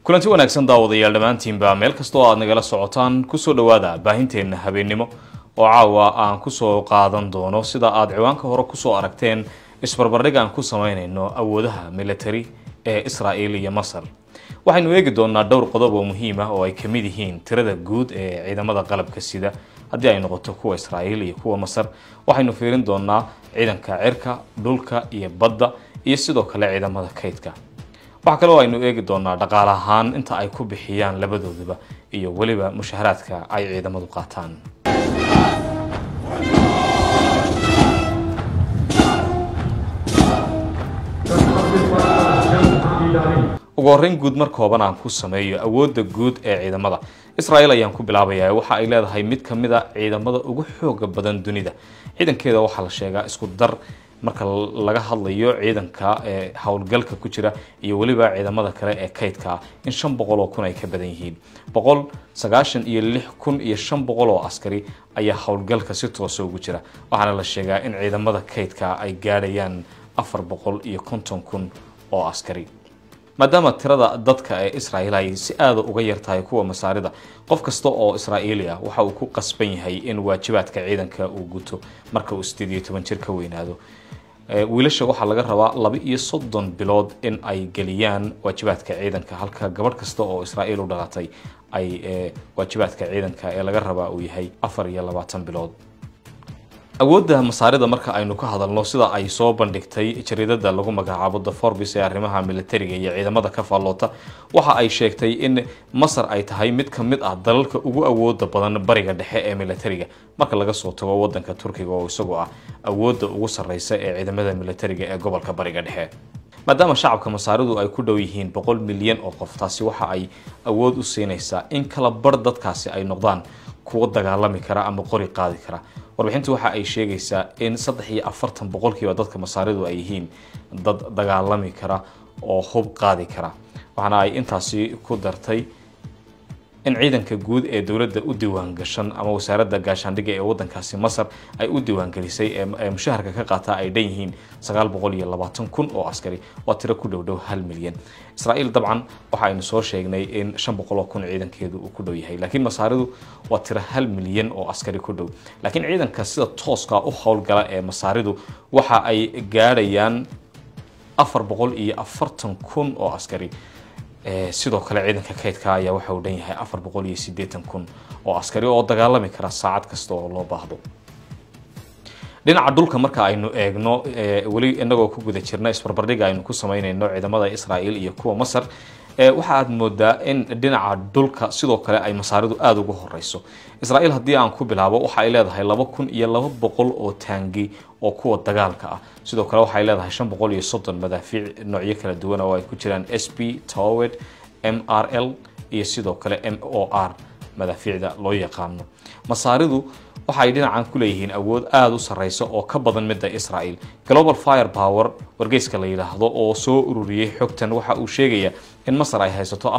kulanti wanaagsan daawadayaal dhamaantiinba meel kasta oo aad nagala socotaan ku soo dhawaada baahinteena habeenimo oo caawa aan ku soo qaadan doono sida aad ciwaanka hore ku soo aragteen isbarbardhig aan ku sameynayno awoodaha military ee Israa'iil iyo Masar. waxaynu eegi doonaa dhowr qodob oo muhiim ah oo ay kamid yihiin tirada guud ee ciidamada qalabka sida haddii ay noqoto kuwa Israa'iil iyo kuwa Masar. waxaynu fiirin doonaa ciidanka cirka, dhulka iyo badda iyo sidoo kale ciidamada kaydka. waxa kale oo aynu eegi doonaa dhaqaale ahaan inta ay ku bixiyaan labadooduba iyo waliba mushaharaadka ay ciidamadu qaataan. ugu horreyn guud mar kooban aan ku sameeyo awoodda guud ee ciidamada Israa'iil ayaan ku bilaabayaa. waxa ay leedahay mid kamid ah ciidamada ugu xoog badan dunida. ciidankeeda waxa la sheegaa isku dar marka laga hadlayo ciidanka ee hawlgalka ku jira iyo waliba ciidamada kale ee kaydka in 500 oo kun ay ka badan yihiin. 196,500 oo askari ayaa hawlgalka si toos ah ugu jira. waxaana la sheegaa in ciidamada kaydka ay gaadhayaan 450,000 oo askari. maadaama tirada dadka ee Israa'iil ay si aad uga yartahay kuwa Masaarida, qof kasta oo Israa'iili ah waxa uu ku qasban yahay in waajibaadka ciidanka uu guto marka uu 18 jir ka weynaado. wiilasha waxa laga rabaa 32 bilood in ay galiyaan waajibaadka ciidanka, halka gabadh kasta oo Israa'iil u dhalatay ay waajibaadka ciidanka ee laga rabaa uu yahay 24 bilood. awoodda Masaarida marka aynu ka hadalno sida ay soo bandhigtay jariidada lagu magacaabo The Forbes ee arrimaha militariga iyo ciidamada ka faaloota, waxa ay sheegtay in Masar ay tahay mid kamid ah dalalka ugu awoodda badan bariga dhexe ee militariga marka laga soo tago wadanka Turkiga oo isagu ah awoodda ugu sareysa ee ciidamada militariga ee gobolka bariga dhexe. maadaama shacabka Masaaridu ay ku dhow yihiin 100 milyan oo qof, taasi waxa ay awood u siinaysaa in kala bar dadkaasi ay noqdaan kuwa dagaalami kara ama qori qaadi kara. warbixintu waxa ay sheegaysaa in 43% dadka Masaaridu ay yihiin dad dagaalami kara oo hub qaadi kara. waxaana ay intaasi ku dartay in ciidanka guud ee dawladda u diiwaan gashan ama wasaaradda gaashaandhigga ee wadankaasi Masar ay u diiwaan gelisay ee mushaharka ka qaata ay dhan yihiin 920,000 oo askari, waa tiro ku dhow 1 milyan. Israa'iil dabcan waxa aynu soo sheegnay in 500,000 ciidankeedu uu ku dhow yahay, laakiin Masaaridu waa tiro 1 milyan oo askari ku dhow. laakiin ciidanka sida tooska u hawlgala ee Masaaridu waxa ay gaadhayaan 440,000 oo askari. sidoo kale ciidanka kaydka ayaa waxa uu dhan yahay 480,000 oo askari oo dagaalami kara saacad kasta oo loo baahdo. dhinaca dhulka marka aynu eegno wali inagoo ku guda jirna isbarbardhig aynu ku sameynayno ciidamada Israa'iil iyo kuwa Masar, waxa aad moodaa in dhinaca dhulka sidoo kale ay Masaaridu aad ugu horeyso. Israa'iil haddii aan ku bilaabo waxa ay leedahay 2,200 oo taangi oo kuwa dagaalka ah. sidoo kale waxa ay leedahay 530 madaafiic noocyo kala duwan oo ay ku jiraan SP, Towed, MRL iyo sidoo kale MOR madaafiicda loo yaqaano. Masaaridu waxa ay dhinacan ku leeyihiin awood aad u sareysa oo ka badan midda Israa'iil. Global Firepower wargeyska la yiraahdo oo soo ururiyay xogtan waxa uu sheegaya in Masar ay haysato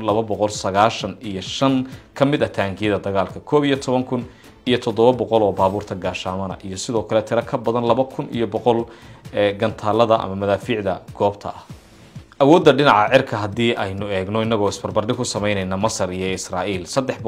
4,295 kamid ah taangiyada dagaalka, 11,700 oo baabuurta gaashaamana iyo sidoo kale tiro ka badan 2,100 gantaalada ama madaafiicda goobta ah. awoodda dhinaca cirka haddii aynu eegno inagoo isbarbardhig ku sameynayna Masar iyo Israa'iil,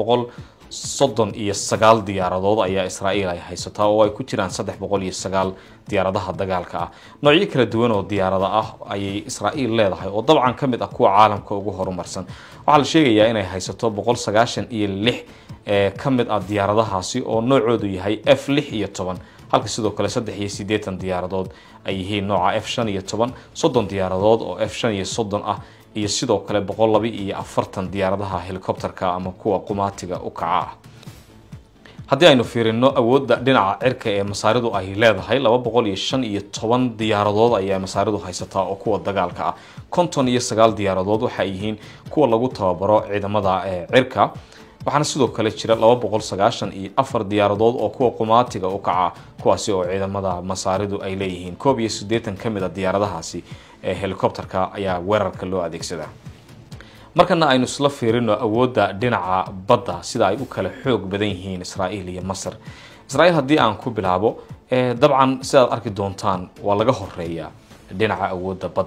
339 diyaaradood ayaa Israa'iil ay haysataa oo ay ku jiraan 309 diyaaradaha dagaalka ah. noocyo kala duwan oo diyaarada ah ayay Israa'iil leedahay oo dabcan kamid ah kuwa caalamka ugu horumarsan. waxaa la sheegayaa inay haysato 196 kamid ah diyaaradahaasi oo noocoodu yahay F-16, halka sidoo kale 83 diyaaradood ay yihiin nooca F-15, 30 diyaaradood oo F-35 ah iyo sidoo kale 142 diyaaradaha helicopterka ama kuwa qumaatiga u kaca ah. haddii aynu fiirino awoodda dhinaca cirka ee Masaaridu ay leedahay, 215 diyaaradood ayaa Masaaridu haysataa oo kuwa dagaalka ah. 59 diyaaradood waxa ay yihiin kuwa lagu tababaro ciidamada cirka. waxaana sidoo kale jira 294 diyaaradood oo kuwa qumaatiga u kaca, kuwaasi oo ciidamada Masaaridu ay leeyihiin. 81 kamid ah diyaaradahaasi ee helicopterka ayaa weerarka loo adeegsadaa. markana aynu isla fiirino awoodda dhinaca badda sida ay u kala xoog badan yihiin Israa'iil iyo Masar. Israa'iil haddii aan ku bilaabo dabcan sidaad arki doontaan waa laga horeeyaa dhinaca awoodda badda.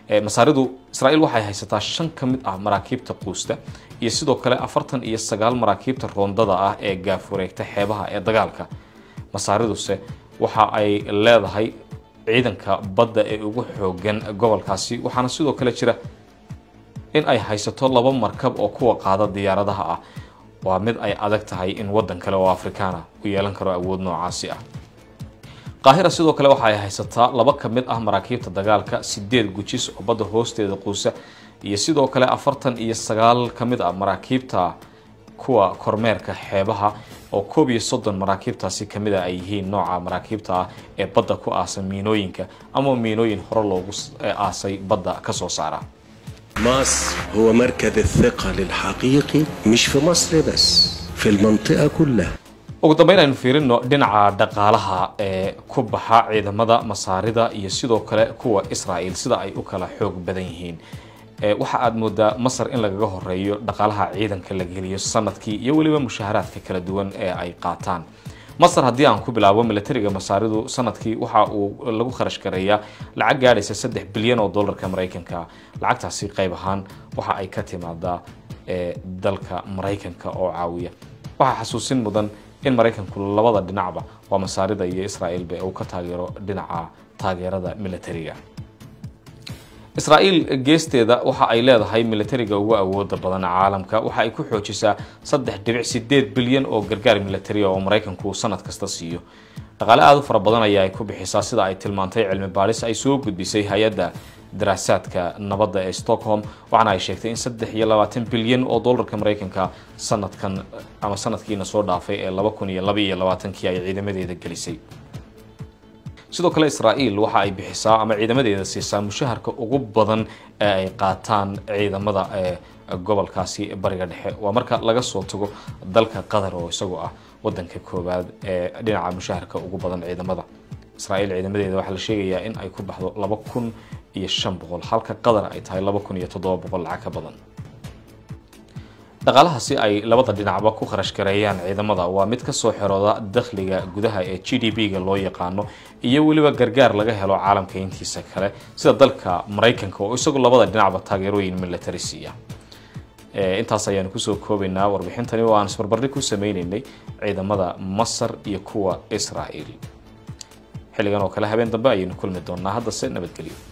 masaaridu Israa'iil waxay haysataa 5 kamid ah maraakiibta quusta iyo sidoo kale 49 maraakiibta roondada ah ee gaafureegta xeebaha ee dagaalka. Masaariduse waxa ay leedahay ciidanka badda ee ugu xoogan gobolkaasi, waxaana sidoo kale jira in ay haysato 2 markab oo kuwa qaada diyaaradaha ah. waa mid ay adag tahay in wadan kale oo Afrikaan ah u yeelan karo awood noocaasi ah. Qaahira sidoo kale waxa ay haysataa 2 kamid ah maraakiibta dagaalka, 8 gujis oo badda hoosteeda quusa iyo sidoo kale 49 kamid ah maraakiibta kuwa kormeerka xeebaha oo 31 maraakiibtaasi kamid ah ay yihiin nooca maraakiibta ah ee badda ku aasan miinooyinka ama miinooyin hore loogu aasay badda ka soo saara. مصر هو مركز الثقة الحقيقي مش في مصر بس في المنطقة كلها. ugu dambeyn aynu fiirino dhinaca dhaqaalaha ee ku baxa ciidamada Masaarida iyo sidoo kale kuwa Israa'iil sida ay u kala xoog badan yihiin. waxa aad moodaa Masar in lagaga horeeyo dhaqaalaha ciidanka la geliyo sanadkii iyo waliba mushaharaadka kala duwan ee ay qaataan. Masar haddii aan ku bilaabo militariga Masaaridu sanadkii waxa uu lagu kharash gareeyaa lacag gaadhaysa 3 bilyan oo dollarka Mareykanka. lacagtaasi qayb ahaan waxa ay ka timaadaa dalka Mareykanka oo caawiya. waxa xasuusin mudan in Mareykanku labada dhinacba waa Masaarida iyo Israa'iilba uu ka taageero dhinaca taageerada militariga. Israa'iil geesteeda waxa ay leedahay militariga ugu awoodda badan caalamka, waxa ay ku xoojisaa 3.8 bilyan oo gargaar militari oo Mareykanku sanad kasta siiyo. dhaqaale aad u fara badan ayaa ay ku bixisaa sida ay tilmaantay cilmi baaris ay soo gudbisay hay'adda daraasaadka nabadda ee Stockholm, waxaana ay sheegtay in 23 bilyan oo dollarka Mareykanka sanadkan ama sanadkiina soo dhaafay ee 2022 ay ciidamadeeda gelisay. sidoo kale Israa'iil waxa ay bixisaa ama ciidamadeeda siisaa mushaharka ugu badan ee ay qaataan ciidamada gobolkaasi bariga dhexe. waa marka laga soo tago dalka Qatar oo isagu ah wadanka koobaad ee dhinaca mushaharka ugu badan ciidamada. Israa'iil ciidamadeeda waxa la sheegayaa in ay ku baxdo 2500 halka Qatar ay tahay 2700 lacag ka badan. dhaqaalahaasi ay labada dhinacba ku kharash gareeyaan ciidamada waa mid ka soo xirooda dakhliga gudaha ee GDP-ga loo yaqaano iyo waliba gargaar laga helo caalamka intiisa kale sida dalka Mareykanka oo isagu labada dhinacba taageerooyin military siiya. intaas ayaan ku soo koobaynaa warbixintani oo aan isbarbardhig ku sameeynay ciidamada Masar iyo kuwa Israa'iil. xilligan oo kale habeen dambe ayaynu kulmi doonaa. hadda se nabadgelyo.